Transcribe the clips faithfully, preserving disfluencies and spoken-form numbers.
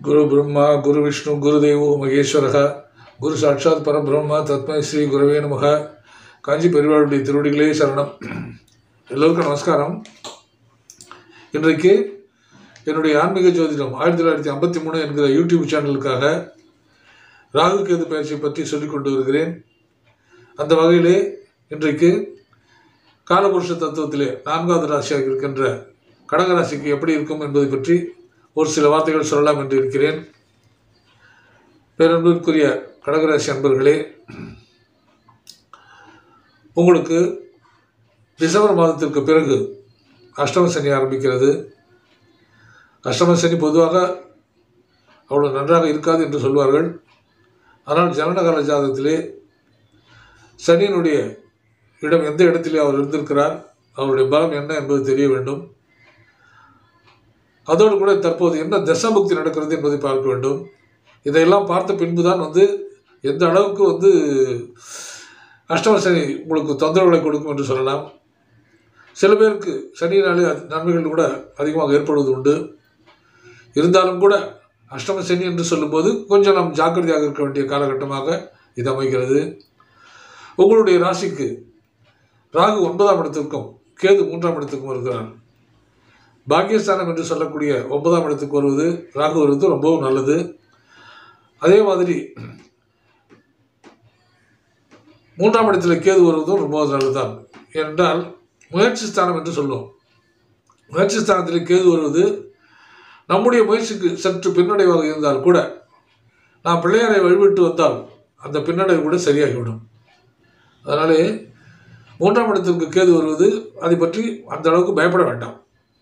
गुरु ब्रह्मा गुरु विष्णु गुरुदेवो महेश्वरः गुरु साक्षात् परब्रह्म तस्मै श्री गुरवे नमः காஞ்சி பெரியவாளுடைய திருவடிகளே சரணம். எல்லோருக்கும் நமஸ்காரம். இன்றைக்கு என்னுடைய ஆன்மீக ஜோதிடம் ஆயிரத்தி தொள்ளாயிரத்தி ஐம்பத்தி மூணு என்கிற யூடியூப் சேனலுக்காக ராகு கேது பயிற்சியை பற்றி சொல்லிக் கொண்டு வருகிறேன். அந்த வகையிலே இன்றைக்கு காலபுருஷ தத்துவத்திலே நான்காவது ராசியாக இருக்கின்ற கடகராசிக்கு எப்படி இருக்கும் என்பதை பற்றி ஒரு சில வார்த்தைகள் சொல்லலாம் என்று இருக்கிறேன். பேரன்பிற்குரிய கடகராசி அன்பர்களே, உங்களுக்கு டிசம்பர் மாதத்திற்கு பிறகு அஷ்டம சனி ஆரம்பிக்கிறது. அஷ்டம சனி பொதுவாக அவ்வளோ நன்றாக இருக்காது என்று சொல்வார்கள். ஆனால் ஜனனகால ஜாதகத்திலே சனியினுடைய இடம் எந்த இடத்திலே அவர் இருந்திருக்கிறார், அவருடைய பலம் என்ன என்பது தெரிய வேண்டும். அதோடு கூட தற்போது என்ன தசாபுக்தி நடக்கிறது என்பதை பார்க்க வேண்டும். இதையெல்லாம் பார்த்த பின்புதான் வந்து எந்த அளவுக்கு வந்து அஷ்டம சனி உங்களுக்கு தொந்தரவுகளை கொடுக்கும் என்று சொல்லலாம். சில பேருக்கு சனியினாலே நன்மைகள் கூட அதிகமாக ஏற்படுவது உண்டு. இருந்தாலும் கூட அஷ்டம சனி என்று சொல்லும்போது கொஞ்சம் நாம் ஜாக்கிரதையாக இருக்க வேண்டிய காலகட்டமாக இது அமைகிறது. உங்களுடைய ராசிக்கு ராகு ஒன்பதாம் இடத்திற்கும் கேது மூன்றாம் இடத்துக்கும் வருகிறார். பாக்கியஸ்தானம் என்று சொல்லக்கூடிய ஒன்பதாம் இடத்துக்கு வருவது ராகு வருவது ரொம்பவும் நல்லது. அதே மாதிரி மூன்றாம் இடத்தில் கேது வருவதும் ரொம்ப நல்லதுதான். ஏனென்றால் முயற்சி ஸ்தானம் என்று சொல்லுவோம். முயற்சி ஸ்தானத்தில் கேது வருவது நம்முடைய முயற்சிக்கு சற்று பின்னடைவாக இருந்தால் கூட நாம் பிள்ளையாரை வழிபட்டு வந்தால் அந்த பின்னடைவு கூட சரியாகிவிடும். அதனாலே மூன்றாம் இடத்திற்கு கேது வருவது அதை பற்றி அந்த அளவுக்கு பயப்பட வேண்டாம்.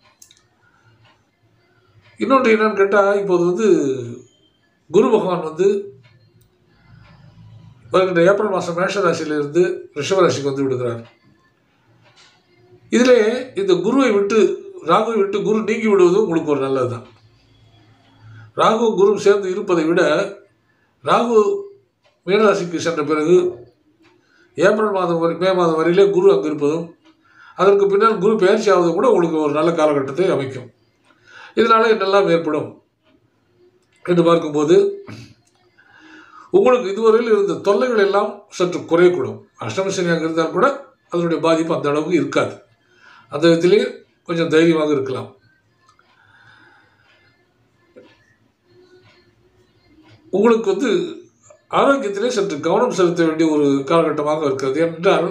இன்னொன்று என்னன்னு கேட்டால், இப்போது வந்து குரு பகவான் வந்து வருகின்ற ஏப்ரல் மாதம் மேஷ ராசியிலிருந்து ரிஷபராசிக்கு வந்து விடுகிறார். இதிலே இந்த குருவை விட்டு ராகுவை விட்டு குரு நீங்கி விடுவது உங்களுக்கு ஒரு நல்லது தான். ராகு குரு சேர்ந்து இருப்பதை விட ராகு மீனராசிக்கு சென்ற பிறகு ஏப்ரல் மாதம் வரை மே மாதம் வரையிலே குரு அங்கு இருப்பதும் அதற்கு பின்னால் குரு பயிற்சி ஆவதும் கூட உங்களுக்கு ஒரு நல்ல காலகட்டத்தை அமைக்கும். இதனால் என்னெல்லாம் ஏற்படும் என்று பார்க்கும்போது உங்களுக்கு இதுவரையில் இருந்த தொல்லைகள் எல்லாம் சற்று குறையக்கூடும். அஷ்டம சனியாக இருந்தால் கூட அதனுடைய பாதிப்பு அந்த அளவுக்கு இருக்காது. அந்த விதத்திலே கொஞ்சம் தைரியமாக இருக்கலாம். உங்களுக்கு வந்து ஆரோக்கியத்திலே சற்று கவனம் செலுத்த வேண்டிய ஒரு காலகட்டமாக இருக்கிறது. என்றால்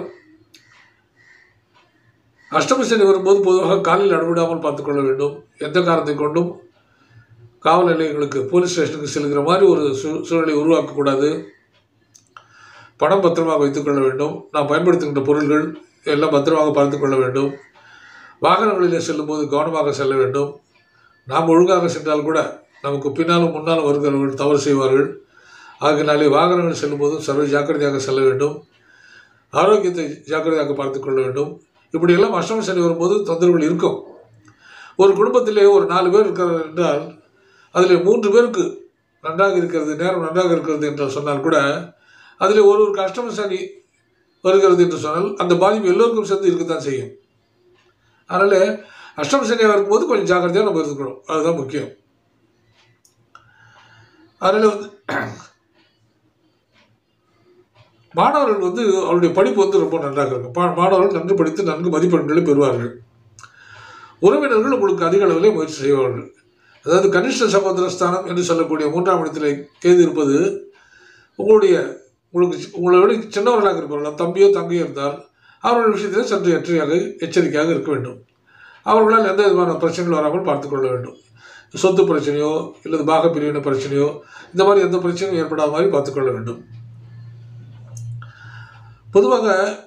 அஷ்டம சனி வரும்போது பொதுவாக காலில் அடவிடாமல் பார்த்துக்கொள்ள வேண்டும். எந்த காரணத்தை கொண்டும் காவல் நிலையங்களுக்கு போலீஸ் ஸ்டேஷனுக்கு செல்கிற மாதிரி ஒரு சூ சூழலை உருவாக்கக்கூடாது. பணம் பத்திரமாக வைத்துக்கொள்ள வேண்டும். நாம் பயன்படுத்துகின்ற பொருள்கள் எல்லாம் பத்திரமாக பார்த்து கொள்ள வேண்டும். வாகனங்களிலே செல்லும்போது கவனமாக செல்ல வேண்டும். நாம் ஒழுங்காக சென்றால் கூட நமக்கு பின்னாலும் முன்னாலும் வருகிறவர்கள் தவறு செய்வார்கள். ஆகினாலே வாகனங்கள் செல்லும்போதும் சர்வ ஜாக்கிரதையாக செல்ல வேண்டும். ஆரோக்கியத்தை ஜாக்கிரதையாக பார்த்து கொள்ள வேண்டும். இப்படியெல்லாம் அஷ்டம சனி வரும்போது தொந்தரவுகள் இருக்கும். ஒரு குடும்பத்திலே ஒரு நாலு பேர் இருக்கிறார் என்றால் அதில் மூன்று பேருக்கு நன்றாக இருக்கிறது, நேரம் நன்றாக இருக்கிறது என்று சொன்னால் கூட அதில் ஒருவருக்கு அஷ்டம சனி வருகிறது என்று சொன்னால் அந்த பாதிப்பு எல்லோருக்கும் சேர்ந்து இருக்கத்தான் செய்யும். அதனால் அஷ்டம சனியாக இருக்கும்போது கொஞ்சம் ஜாக்கிரதையாக நம்ம இருக்கணும். அதுதான் முக்கியம். அதனால் வந்து மாணவர்கள் வந்து அவருடைய படிப்பு வந்து ரொம்ப நன்றாக இருக்கும். மாணவர்கள் நன்கு படித்து நன்கு மதிப்பெண்களை பெறுவார்கள். உறவினர்கள் உங்களுக்கு அதிக அளவிலே முயற்சி செய்வார்கள். அதாவது கனிஷ்ட சகோதர ஸ்தானம் என்று சொல்லக்கூடிய மூன்றாம் இடத்தில் கேது இருப்பது உங்களுடைய உங்களுக்கு உங்களை விட சின்னவர்களாக இருப்பார்கள். தம்பியோ தங்கையோ இருந்தால் அவர்களுடைய விஷயத்தில் சற்று எச்சரிக்கையாக எச்சரிக்கையாக இருக்க வேண்டும். அவர்களால் எந்த விதமான பிரச்சனைகள் வராமல் பார்த்துக்கொள்ள வேண்டும். சொத்து பிரச்சனையோ இல்லது பாகப்பிரிவினை பிரச்சனையோ இந்த மாதிரி எந்த பிரச்சனையும் ஏற்படாத மாதிரி பார்த்துக்கொள்ள வேண்டும். பொதுவாக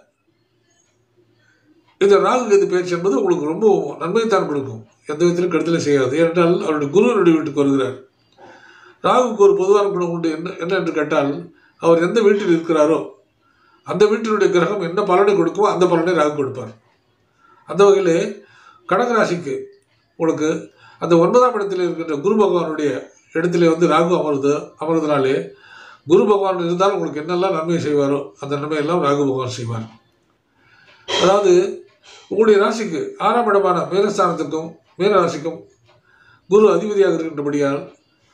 இந்த ராகு கேது பயிற்சி என்பது உங்களுக்கு ரொம்ப நன்மைத்தான் கொடுக்கும். எந்த விதத்திலும் கெடுதலை செய்யாது. ஏனென்றால் அவருடைய குருவனுடைய வீட்டுக்கு வருகிறார். ராகுக்கு ஒரு பொதுவான குணம் உண்டு. என்ன என்ன என்று கேட்டால், அவர் எந்த வீட்டில் இருக்கிறாரோ அந்த வீட்டினுடைய கிரகம் என்ன பலனை கொடுக்குமோ அந்த பலனை ராகு கொடுப்பார். அந்த வகையிலே கடகராசிக்கு உங்களுக்கு அந்த ஒன்பதாம் இடத்தில் இருக்கின்ற குரு பகவானுடைய இடத்திலே வந்து ராகு அமர்ந்து அமர்ந்தனாலே குரு பகவான் இருந்தால் உங்களுக்கு என்னெல்லாம் நன்மை செய்வாரோ அந்த நன்மையெல்லாம் ராகு பகவான் செய்வார். அதாவது உங்களுடைய ராசிக்கு ஆறாம் இடமான மீனஸ்தானத்துக்கும் மீன ராசிக்கும் குரு அதிபதியாக இருக்கின்றபடியால்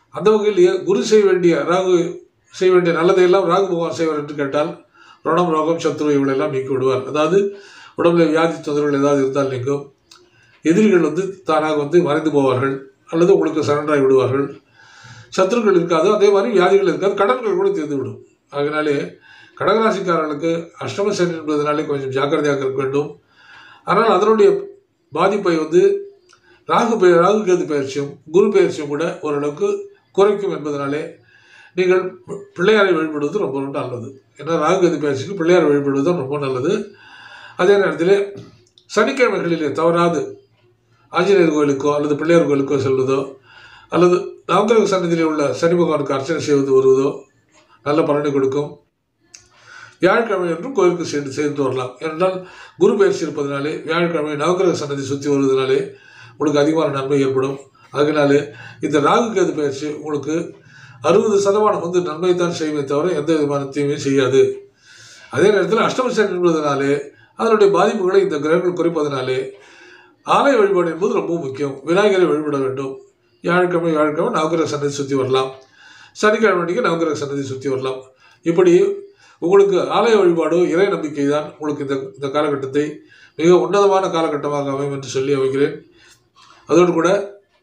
அந்த வகையிலேயே குரு செய்ய வேண்டிய ராகு செய்ய வேண்டிய நல்லதையெல்லாம் ராகு பகவான் செய்வார் என்று கேட்டால் ரணம் ரோகம் சத்ரு இவளெல்லாம் நீக்கி விடுவார். அதாவது உடம்புல வியாதி தொந்தரவுகள் ஏதாவது இருந்தால் நீங்கும். எதிரிகள் வந்து தானாக வந்து மறைந்து போவார்கள் அல்லது உங்களுக்கு சரண்டராகி விடுவார்கள். சத்துருக்கள் இருக்காது, அதே மாதிரி வியாதிகள் இருக்காது, கடன்கள் கூட தீர்ந்துவிடும். அதனாலே கடகராசிக்காரர்களுக்கு அஷ்டம சனி என்பதனாலே கொஞ்சம் ஜாக்கிரதையாக இருக்க வேண்டும். ஆனால் அதனுடைய பாதிப்பை வந்து ராகு பெய ராகு கேது பயிற்சியும் குரு பயிற்சியும் கூட ஓரளவுக்கு குறைக்கும் என்பதனாலே நீங்கள் பிள்ளையாரை வழிபடுவது ரொம்ப ரொம்ப நல்லது. ஏன்னா ராகு கேது பயிற்சிக்கு பிள்ளையாரை வழிபடுவது ரொம்ப நல்லது. அதே நேரத்தில் சனிக்கிழமைகளிலே தவறாது ஆஞ்சநேயர் கோயிலுக்கோ அல்லது பிள்ளையார் கோயிலுக்கோ செல்வதோ அல்லது நவக்கிரக சன்னதியில் உள்ள சனி பகவானுக்கு அர்ச்சனை செய்வது வருவதோ நல்ல பலனை கொடுக்கும். வியாழக்கிழமை என்றும் கோயிலுக்கு சென்று சேர்ந்து வரலாம். ஏனென்றால் குரு பயிற்சி இருப்பதனாலே வியாழக்கிழமை நவக்கிரக சன்னதி சுற்றி வருவதனாலே உங்களுக்கு அதிகமான நன்மை ஏற்படும். அதனாலே இந்த ராகு கேது பயிற்சி உங்களுக்கு அறுபது சதமானம் வந்து நன்மை தான் செய்யுமே தவிர எந்த விதமான தீமையும் செய்யாது. அதே நேரத்தில் அஷ்டம சனி என்பதனாலே அதனுடைய பாதிப்புகளை இந்த கிரகங்கள் குறைப்பதனாலே ஆலய வழிபாடு என்பது ரொம்ப முக்கியம். விநாயகரை வழிபட வேண்டும். வியாழக்கிழமை வியாழக்கிழமை நவக்கிரக சன்னதி சுற்றி வரலாம். சனிக்கிழமை அன்றைக்கு நவக்கிரக சன்னதி சுற்றி வரலாம். இப்படி உங்களுக்கு ஆலய வழிபாடு இறை நம்பிக்கை தான் உங்களுக்கு இந்த இந்த காலகட்டத்தை மிக உன்னதமான காலகட்டமாக அமையும் என்று சொல்லி அமைக்கிறேன். அதோடு கூட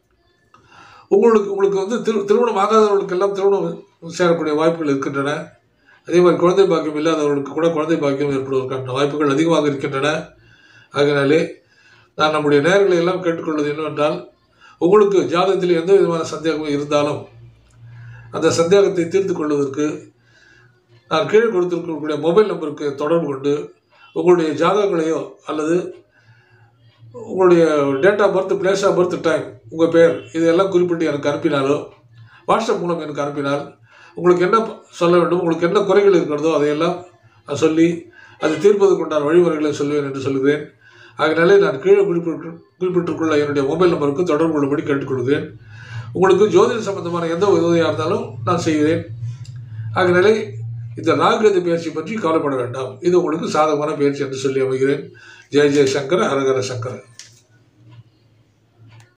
உங்களுக்கு உங்களுக்கு வந்து திரு திருமணம் ஆகாதவர்களுக்கெல்லாம் திருமணம் சேரக்கூடிய வாய்ப்புகள் இருக்கின்றன. அதே மாதிரி குழந்தை பாக்கியம் இல்லாதவர்களுக்கு கூட குழந்தை பாக்கியம் ஏற்படுவதற்கான வாய்ப்புகள் அதிகமாக இருக்கின்றன. ஆகையினாலே நான் நம்முடைய நேயர்களை எல்லாம் கேட்டுக்கொள்வது என்னவென்றால், உங்களுக்கு ஜாதகத்தில் எந்த விதமான சந்தேகமும் இருந்தாலும் அந்த சந்தேகத்தை தீர்த்து கொள்வதற்கு நான் கீழே கொடுத்திருக்கக்கூடிய மொபைல் நம்பருக்கு தொடர்பு கொண்டு உங்களுடைய ஜாதகங்களையோ அல்லது உங்களுடைய date of birth, place of birth, time, உங்கள் பேர் இதையெல்லாம் குறிப்பிட்டு எனக்கு அனுப்பினாலோ வாட்ஸ்அப் மூலம் எனக்கு அனுப்பினால் உங்களுக்கு என்ன சொல்ல வேண்டும், உங்களுக்கு என்ன குறைகள் இருக்கிறதோ அதையெல்லாம் சொல்லி அது தீர்ப்பதற்குண்டான வழிமுறைகளை சொல்லுவேன் என்று சொல்கிறேன். ஆகையினாலே நான் கீழே குறிப்பிட்டு குறிப்பிட்டிருக்குள்ள என்னுடைய மொபைல் நம்பருக்கு தொடர்பு கொள்ளும்படி கேட்டுக்கொள்கிறேன். உங்களுக்கு ஜோதிட சம்பந்தமான எந்த உதவியாக இருந்தாலும் நான் செய்கிறேன். ஆகையினாலே இந்த ராகு கேது பயிற்சி பற்றி கவலைப்பட வேண்டாம். இது உங்களுக்கு சாதகமான பயிற்சி என்று சொல்லி அமைகிறேன். ஜெய ஜெய சங்கர, ஹரஹர சங்கர.